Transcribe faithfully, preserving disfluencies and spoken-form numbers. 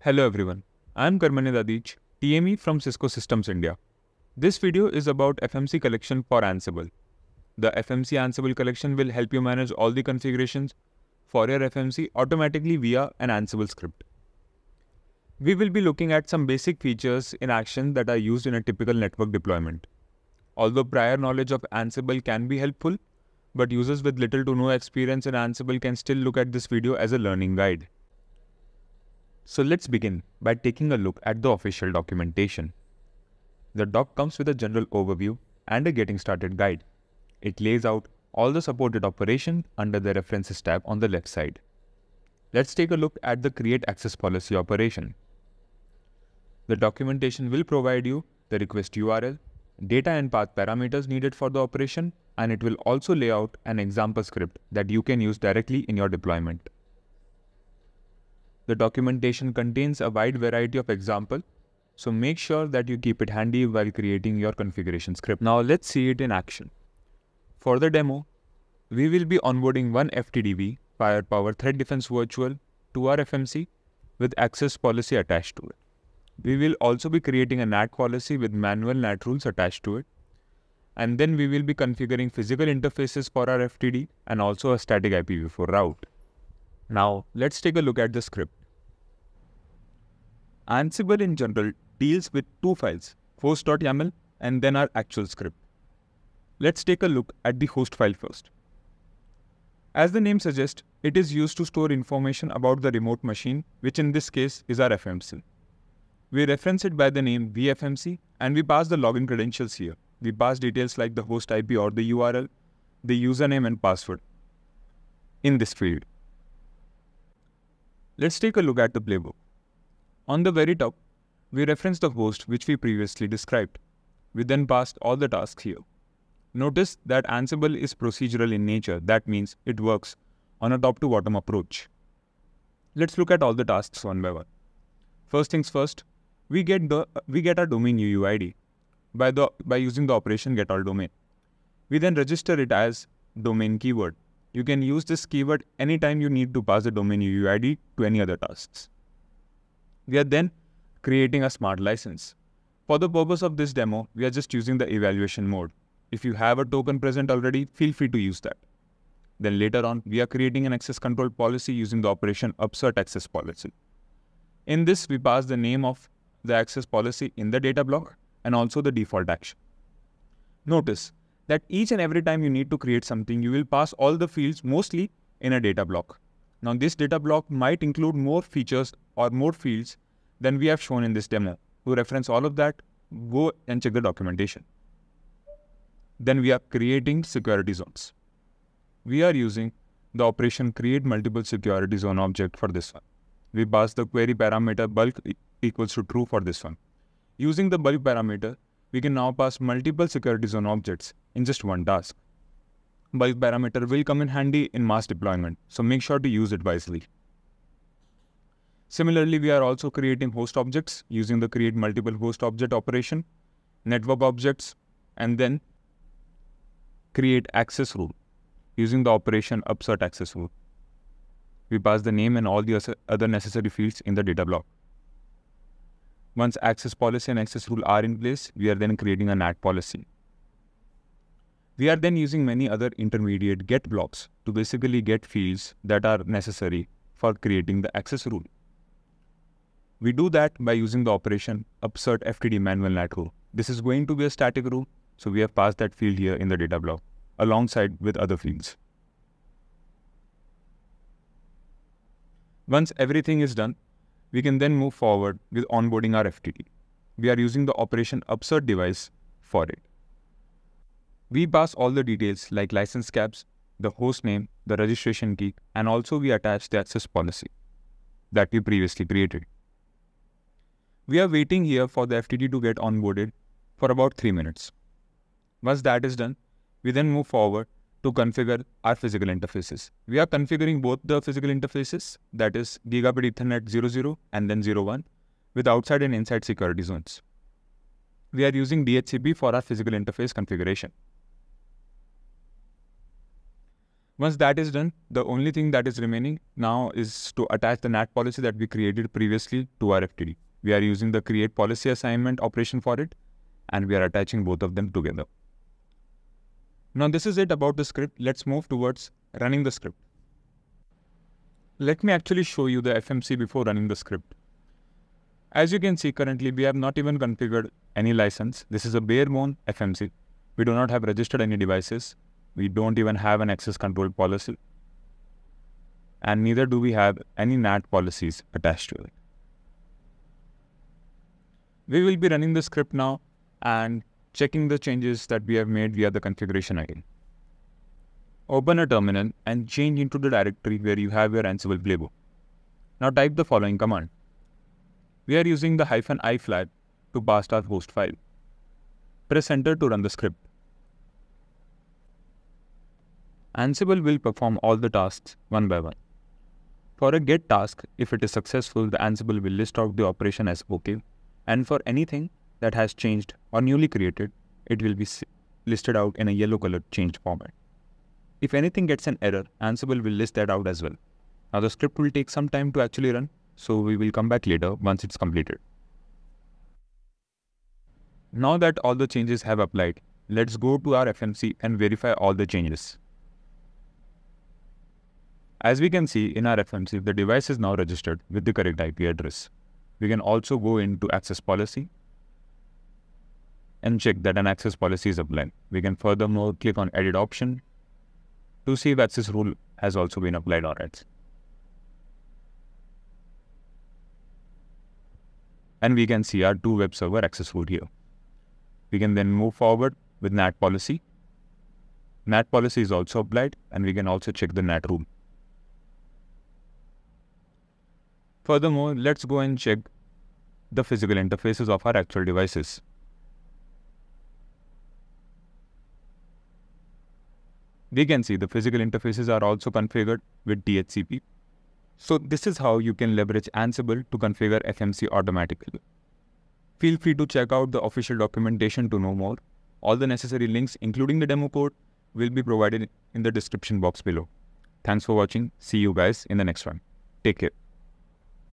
Hello everyone, I am Karmanya T M E from Cisco Systems India. This video is about F M C collection for Ansible. The F M C Ansible collection will help you manage all the configurations for your F M C automatically via an Ansible script. We will be looking at some basic features in action that are used in a typical network deployment. Although prior knowledge of Ansible can be helpful, but users with little to no experience in Ansible can still look at this video as a learning guide. So let's begin by taking a look at the official documentation. The doc comes with a general overview and a getting started guide. It lays out all the supported operation under the references tab on the left side. Let's take a look at the create access policy operation. The documentation will provide you the request U R L, data and path parameters needed for the operation, and it will also lay out an example script that you can use directly in your deployment. The documentation contains a wide variety of examples, so make sure that you keep it handy while creating your configuration script. Now let's see it in action. For the demo, we will be onboarding one F T D V, Firepower Threat Defense Virtual, to our F M C with access policy attached to it. We will also be creating a N A T policy with manual N A T rules attached to it. And then we will be configuring physical interfaces for our F T D and also a static I P v four route. Now let's take a look at the script. Ansible in general deals with two files, host dot yaml and then our actual script. Let's take a look at the host file first. As the name suggests, it is used to store information about the remote machine, which in this case is our F M C. We reference it by the name v F M C and we pass the login credentials here. We pass details like the host I P or the U R L, the username and password in this field. Let's take a look at the playbook. On the very top, we reference the host which we previously described. We then passed all the tasks here. Notice that Ansible is procedural in nature. That means it works on a top to bottom approach. Let's look at all the tasks one by one. First things first, we get the we get our domain U U I D by the by using the operation getAllDomain. We then register it as domain keyword. You can use this keyword anytime you need to pass the domain U U I D to any other tasks. We are then creating a smart license. For the purpose of this demo, we are just using the evaluation mode. If you have a token present already, feel free to use that. Then later on, we are creating an access control policy using the operation upsert access policy. In this, we pass the name of the access policy in the data block and also the default action. Notice that each and every time you need to create something, you will pass all the fields mostly in a data block. Now this data block might include more features or more fields than we have shown in this demo. To reference all of that, go and check the documentation. Then we are creating security zones. We are using the operation create multiple security zone object for this one. We pass the query parameter bulk equals to true for this one. Using the bulk parameter, we can now pass multiple security zone objects in just one task. Bulk parameter will come in handy in mass deployment, so make sure to use it wisely. Similarly, we are also creating host objects using the create multiple host object operation, network objects, and then create access rule using the operation upsert access rule. We pass the name and all the other necessary fields in the data block. Once access policy and access rule are in place, we are then creating a N A T policy. We are then using many other intermediate get blocks to basically get fields that are necessary for creating the access rule. We do that by using the operation upsert F T D manual N A T rule. This is going to be a static rule, so we have passed that field here in the data block alongside with other fields. Once everything is done, we can then move forward with onboarding our F T D. We are using the operation upsert device for it. We pass all the details like license caps, the host name, the registration key, and also we attach the access policy that we previously created. We are waiting here for the F T D to get onboarded for about three minutes. Once that is done, we then move forward to configure our physical interfaces. We are configuring both the physical interfaces, that is Gigabit Ethernet zero zero and then zero one, with outside and inside security zones. We are using D H C P for our physical interface configuration. Once that is done, the only thing that is remaining now is to attach the N A T policy that we created previously to our F T D. We are using the create policy assignment operation for it, and we are attaching both of them together. Now this is it about the script. Let's move towards running the script. Let me actually show you the F M C before running the script. As you can see, currently we have not even configured any license. This is a bare bone F M C. We do not have registered any devices. We don't even have an access control policy. And neither do we have any N A T policies attached to it. We will be running the script now and checking the changes that we have made via the configuration again. Open a terminal and change into the directory where you have your Ansible playbook. Now type the following command. We are using the hyphen I flag to pass our host file. Press enter to run the script. Ansible will perform all the tasks one by one. For a get task, if it is successful, the Ansible will list out the operation as OK, and for anything that has changed or newly created, it will be listed out in a yellow colored changed format. If anything gets an error, Ansible will list that out as well. Now the script will take some time to actually run, so we will come back later once it's completed. Now that all the changes have applied, let's go to our F M C and verify all the changes. As we can see in our F M C, the device is now registered with the correct I P address. We can also go into access policy and check that an access policy is applied. We can furthermore click on edit option to see if access rule has also been applied on it. And we can see our two web server access rule here. We can then move forward with N A T policy. N A T policy is also applied, and we can also check the N A T rule. Furthermore, let's go and check the physical interfaces of our actual devices. We can see the physical interfaces are also configured with D H C P. So this is how you can leverage Ansible to configure F M C automatically. Feel free to check out the official documentation to know more. All the necessary links, including the demo code, will be provided in the description box below. Thanks for watching. See you guys in the next one. Take care.